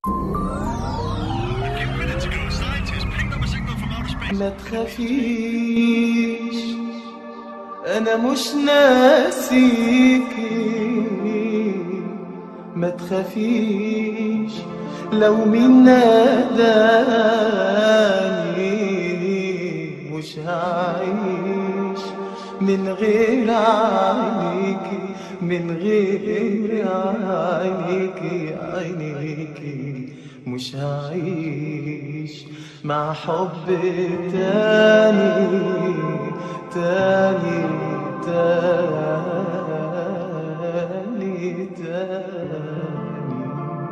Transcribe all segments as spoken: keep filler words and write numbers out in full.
ما تخافيش أنا مش ناسيكي، ما تخافيش لو مين ناداني، مش هعيش من غير عينيكي، من غير عينيكي عينيكي مش هعيش مع حب تاني تاني تاني تاني.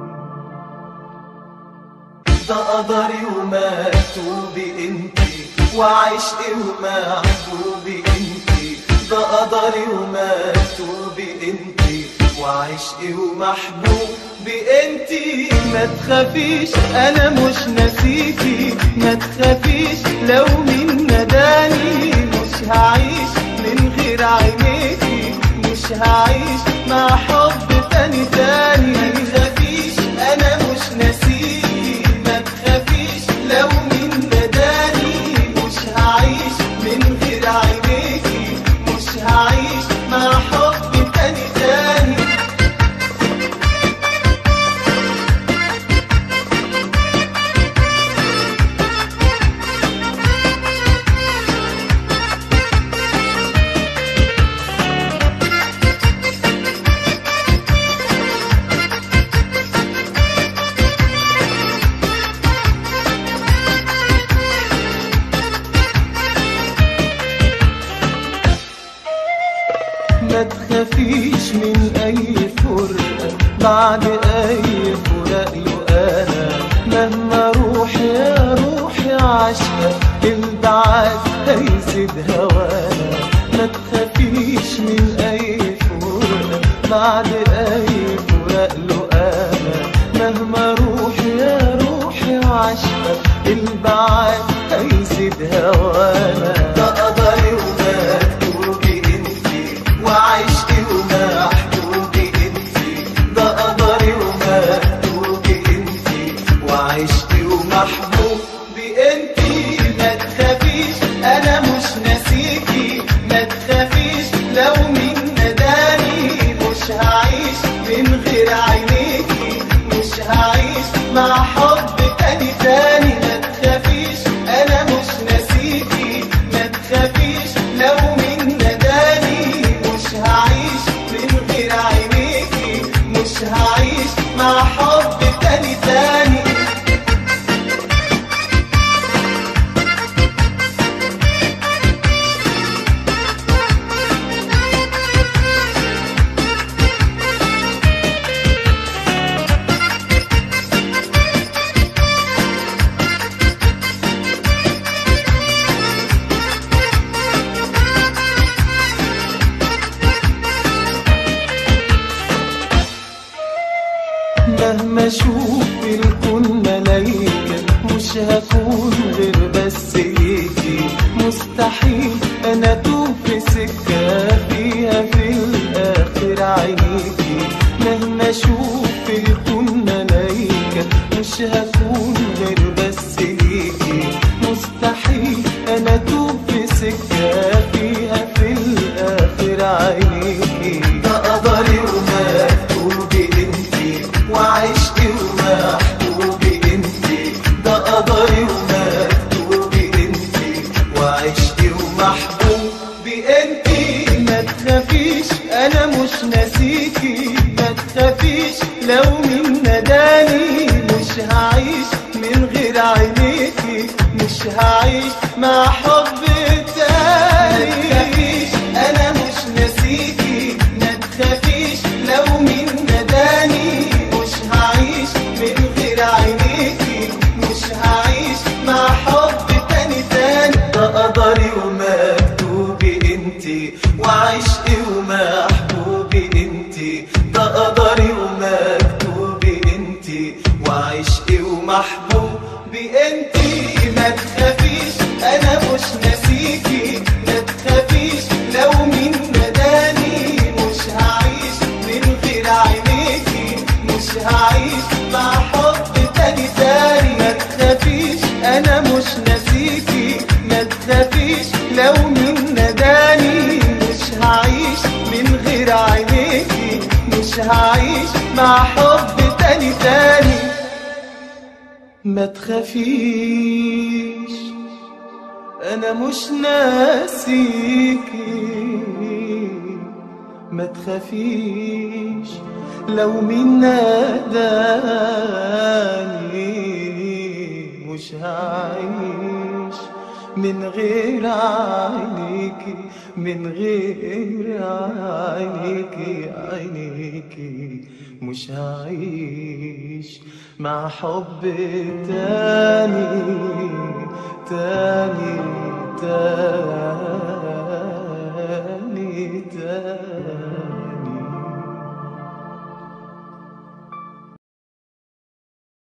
ده قدري ومكتوبي انتي، وعشقي ومحبوبي انتي، ده قدري ومكتوبي انتي، وعشقي ومحبوبي انتي. ما تخافيش انا مش ناسيكي، ما تخافيش لو مين ناداني، مش هعيش من غير عينيكي، مش هعيش مع حب تاني تاني. ما تخافيش انا مش ناسيكي، ما تخافيش لو مين ناداني، مش هعيش من غير عينيكي، مش هعيش مع حب تاني تاني. ما تخافيش من اي فرقة بعد اي فراق له انا، مهما روحي يا روحي عاشقة البعاد هيزيد هوانا. ما تخافيش من اي فرقة بعد اي فراق له انا، مهما روحي يا روحي عاشقة البعاد هيزيد هوانا. ده قدري ومكتوبي انتي، وعشقي ومحبوبي انتي، ده قدري ومكتوبي انتي، وعشقي ومحبوبي انتي. ما تخافيش انا مش ناسيكي، ما تخافيش لو مين ناداني، مش هعيش من غير عينيكي، مش هعيش مع حب تاني تاني. ما تخافيش انا مش ناسيكي، ما تخافيش لو مين ناداني، مش هعيش من غير عينيكي، مش هعيش مع حب تاني تاني. مهما اشوف في الكون ملايكة مش هكون غير بس ليكي، مستحيل انا اتوه في سكة فيها في الاخر عينيكي. مهما اشوف في الكون ملايكة مش هكون غير بس ليكي، مستحيل انا اتوه في سكة فيها في الاخر عينيكي. ده قدري ومكتوبي انتي، وعشقي ومحبوبي انتي، ده قدري ومكتوبي انتي، وعشقي ومحبوبي انتي. ما تخافيش انا مش ناسيكي، ما تخافيش لو مين ناداني، مش هعيش من غير عينيكي، مش هعيش مع حب تاني. ما تخافيش انا مش ناسيكي، ما تخافيش لو مين ناداني، مش هعيش من غير عينيكي، مش هعيش مع حب تاني تاني. ده قدري ومكتوبي انتي، وعشقي ومحبوبي انتي، ده قدري ومكتوبي انتي، وعشقي ومحبوبي انتي. ما تخافيش انا مش ناسيكي، ما تخافيش لو مين ناداني، مش هعيش من غير عينيكي، مش هعيش مع حب حب تاني تاني. ما تخافيش انا مش ناسيكي، ما تخافيش لو مين ناداني، مش هعيش من غير عينيكي، من غير عينيكي عينيكي مش هعيش مع حب تاني تاني تاني.